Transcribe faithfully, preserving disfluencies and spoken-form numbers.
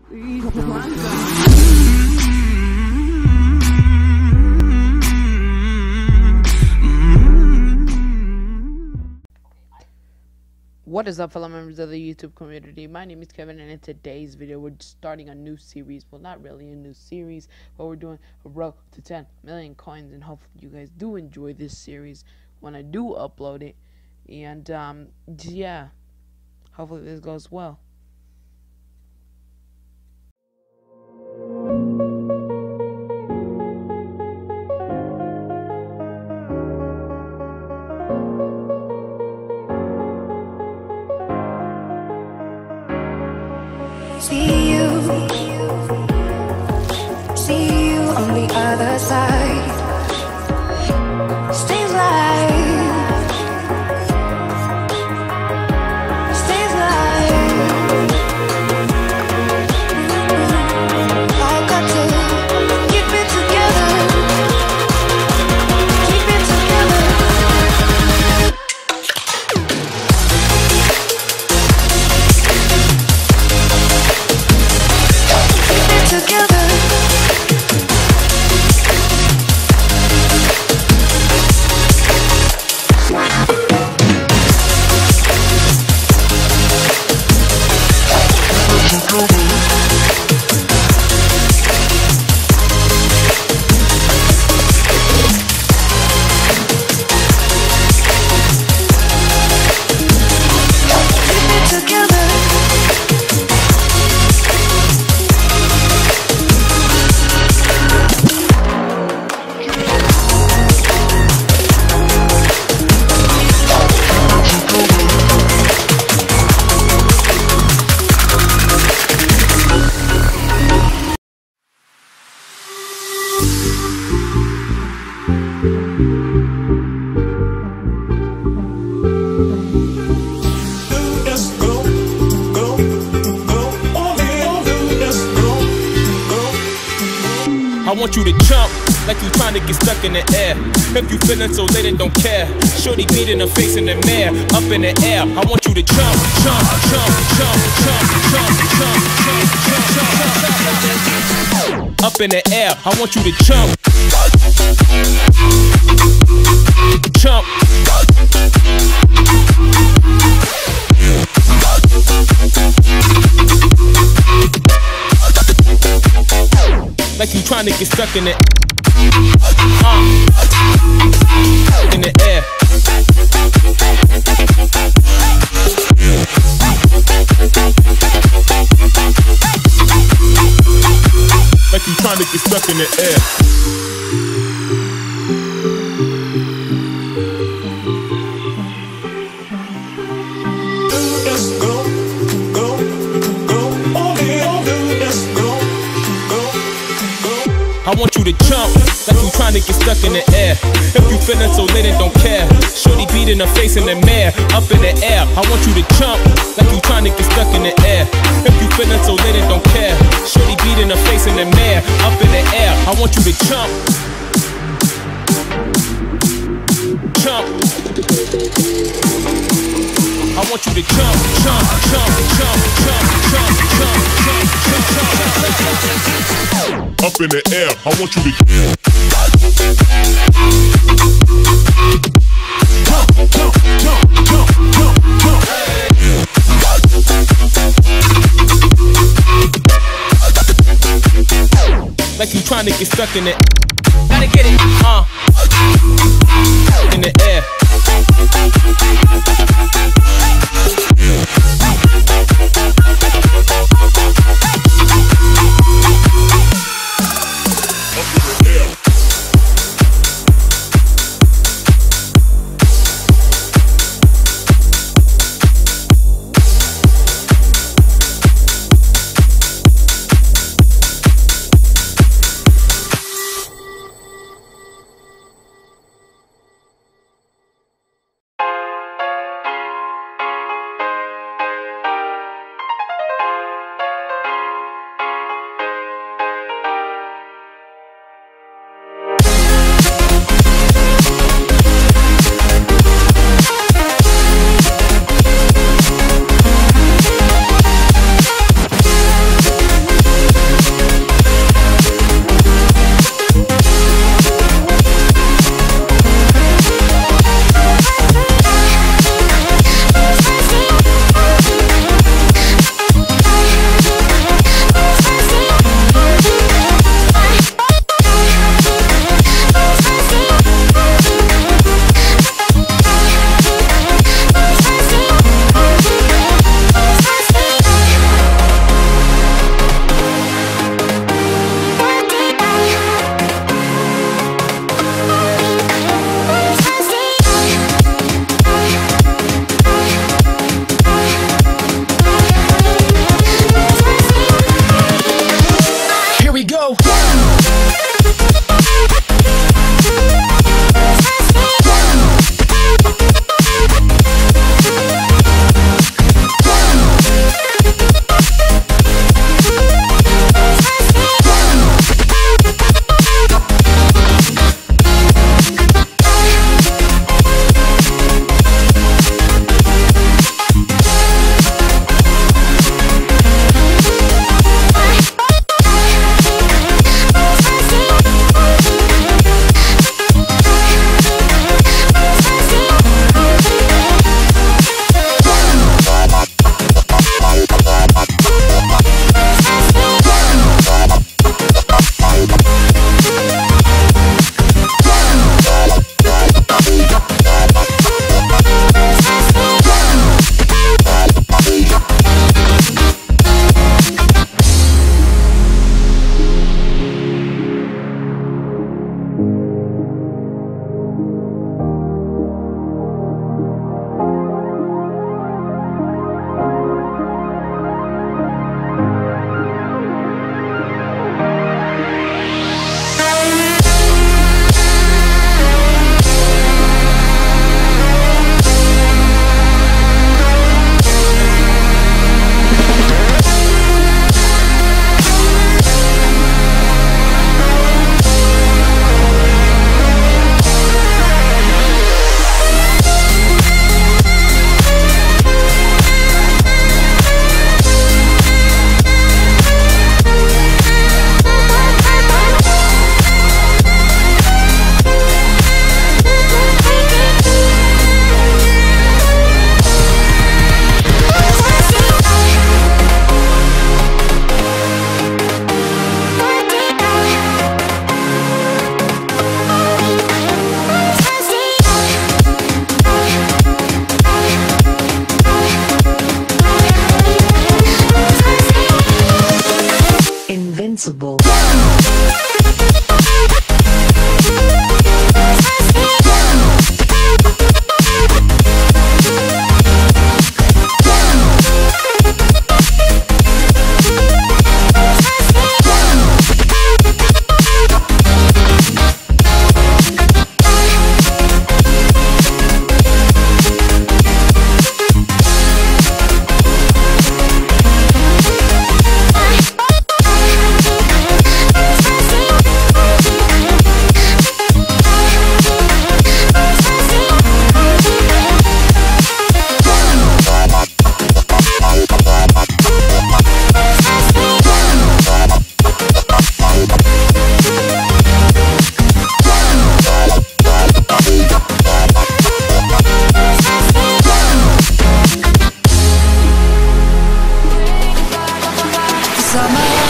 What is up, fellow members of the YouTube community? My name is Kevin, and in today's video we're starting a new series. Well, not really a new series, but we're doing a road to ten million coins, and hopefully you guys do enjoy this series when I do upload it. And um yeah, hopefully this goes well. See you, see you on the other side. Stay alive, stay alive. I've got to keep it together, keep it together. Together. I want you to jump like you trying to get stuck in the air. If you feeling so lit and don't care, shorty beating her face in the mirror, up in the air. I want you to jump, jump, jump, jump, jump, jump, jump, jump, jump, jump, up in the air. I want you to jump, jump. Like you trying to get stuck in it, uh, in the air. Like you trying to get stuck in the air. I want you to jump like you trying to get stuck in the air. If you feeling so lit and don't care, shorty beating her face in the mirror, up in the air. I want you to jump like you trying to get stuck in the air. If you feeling so lit and don't care, shorty beating her face in the mirror, up in the air. I want you to jump, jump. I want you to jump, jump, jump, jump, jump, jump, jump, jump, jump, jump. Up in the air, I want you to jump, jump, jump, jump, jump, jump. Like you trying to get stuck in it. Gotta get it, uh, in the air. Invincible. Summer